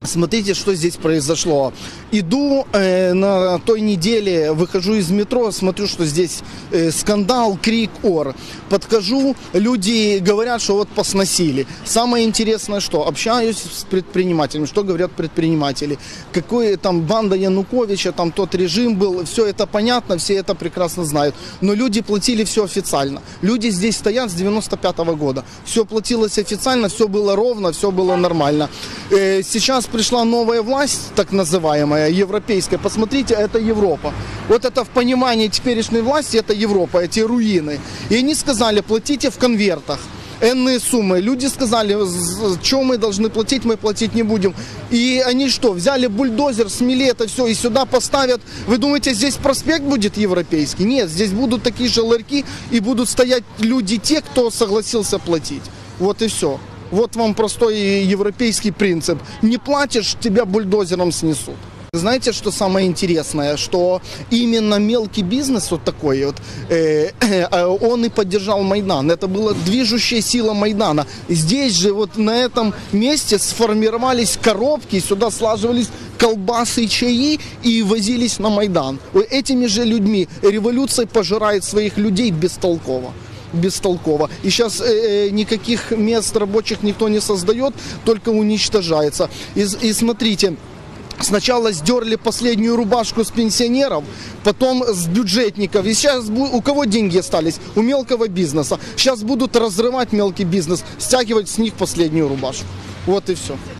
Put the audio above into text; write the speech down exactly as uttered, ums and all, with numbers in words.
Смотрите, что здесь произошло. Иду э, на той неделе, выхожу из метро, смотрю, что здесь э, скандал, крик, ор. Подхожу, люди говорят, что вот посносили. Самое интересное, что общаюсь с предпринимателями, что говорят предприниматели. Какой там банда Януковича, там тот режим был, все это понятно, все это прекрасно знают. Но люди платили все официально. Люди здесь стоят с девяносто пятого года. Все платилось официально, все было ровно, все было нормально. Э, сейчас пришла новая власть, так называемая, европейская. Посмотрите, это Европа. Вот это в понимании теперешней власти, это Европа, эти руины. И они сказали, платите в конвертах. Энные суммы. Люди сказали, что мы должны платить, мы платить не будем. И они что, взяли бульдозер, смели это все и сюда поставят. Вы думаете, здесь проспект будет европейский? Нет, здесь будут такие же ларьки и будут стоять люди, те, кто согласился платить. Вот и все. Вот вам простой европейский принцип. Не платишь, тебя бульдозером снесут. Знаете, что самое интересное? Что именно мелкий бизнес вот такой вот, э, э, он и поддержал Майдан. Это была движущая сила Майдана. Здесь же вот на этом месте сформировались коробки, сюда слаживались колбасы и чаи и возились на Майдан. Этими же людьми революция пожирает своих людей бестолково. бестолково. И сейчас э, никаких мест рабочих никто не создает, только уничтожается. И, и смотрите, сначала сдерли последнюю рубашку с пенсионеров, потом с бюджетников. И сейчас у кого деньги остались? У мелкого бизнеса. Сейчас будут разрывать мелкий бизнес, стягивать с них последнюю рубашку. Вот и все.